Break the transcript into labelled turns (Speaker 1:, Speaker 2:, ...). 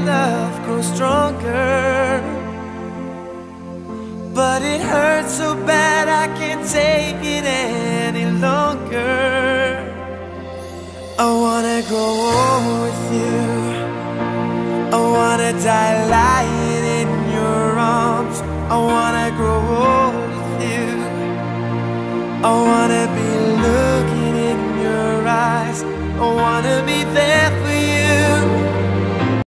Speaker 1: love grows stronger. But it hurts so bad I can't take it any longer. I wanna grow old with you. I wanna die lying in your arms. I wanna grow old with you. I wanna be looking in your eyes. I wanna be there for